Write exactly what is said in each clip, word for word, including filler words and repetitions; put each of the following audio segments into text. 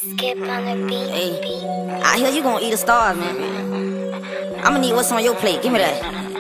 Skip on the beat. Hey, I hear you gon' eat a star, man. I'ma need what's on your plate. Give me that.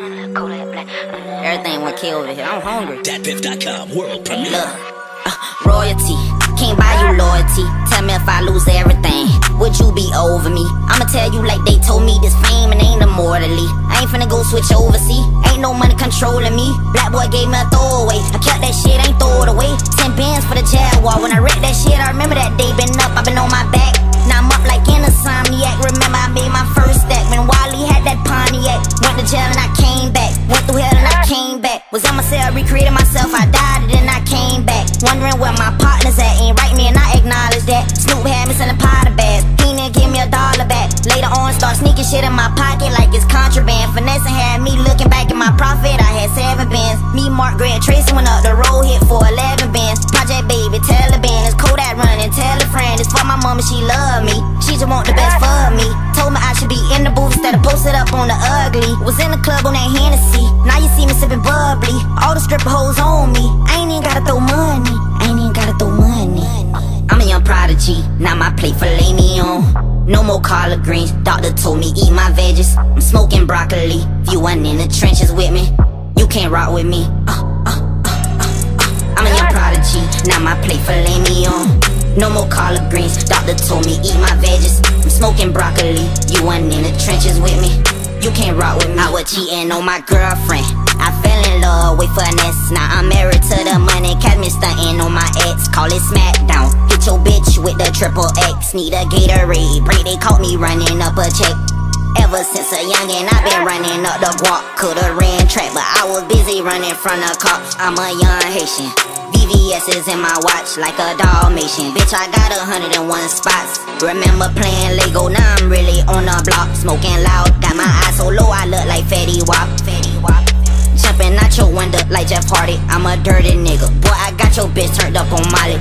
Everything went K over here. I'm hungry. Dat Piff dot com world premiere. Look, uh, royalty. Can't buy you loyalty. Tell me if I lose everything, would you be over me? I'ma tell you like they told me, this fame and ain't immortally. I ain't finna go switch over, see? Ain't no money controlling me. Black boy gave me a throwaway. I kept that shit, ain't throw it away. Ten bands for the Jaguar. When I read that shit, I remember that day. Been up, I been on my back. Now I'm up like an insomniac. Remember I made my first stack when Wally had that Pontiac. Went to jail and I came back. Went through hell and I came back. Was on my cell, recreated myself. I died and then I came back. Wondering where my partners at. Ain't right me and I acknowledge that. Snoop had me selling powder bags. He didn't give me a dollar back. Later on start sneaking shit in my pocket like it's contraband. Finessing had me looking back at my profit. I had seven bands. Me, Mark Gray, and Tracy went up the road, hit for eleven bands. Project Baby, Taliban, it's Kodak running. Tell a friend, it's for my mama, she love me. She just want the best for me. Told me I should be in the booth instead of posted up on the ugly. Was in the club on that Hennessy. Now you see me sipping bubbly. All the stripper hoes on me. I ain't even gotta throw money. I ain't even gotta throw money. I'm a young prodigy, now my plate filet mignon. No more collard greens, doctor told me eat my veggies. I'm smoking broccoli, if you wasn't in the trenches with me, you can't rock with me. uh, uh, uh, uh, uh. I'm a young prodigy, now my plate filet mignon. No more collard greens, doctor told me eat my veggies. I'm smoking broccoli, you wasn't in the trenches with me, you can't rock with me. I was cheating on my girlfriend, I fell in love with finesse. Now I'm married to the money, catch me stunting on my ex. Call it smackdown, hit your bitch with the triple X. Need a Gatorade break, they caught me running up a check. Ever since a youngin', I been running up the guap. Coulda ran track, but I was busy running from the cops. I'm a young Haitian, V V S is in my watch like a Dalmatian. Bitch, I got a hundred and one spots. Remember playing Lego, now I'm really on the block. Smoking loud, got my eyes so low I look like Fetty Wap. Fetty Wap. Jumping out your window like Jeff Hardy. I'm a dirty nigga, boy, I got your bitch turned up on Molly.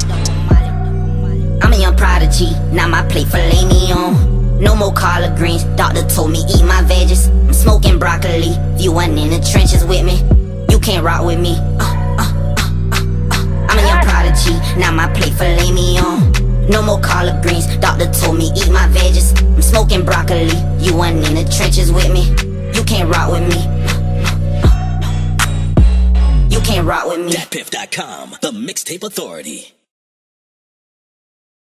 I'm a young prodigy, now my plate filet mignon. No more collard greens, doctor told me eat my veggies. I'm smoking broccoli, if you wasn't in the trenches with me, you can't rock with me. uh, uh, uh, uh, uh. I'm a young prodigy, now my plate filet mignon. No more collard greens, doctor told me eat my veggies. I'm smoking broccoli, you wasn't in the trenches with me, you can't rock with me. You can't rock with me. Dat Piff dot com, the mixtape authority.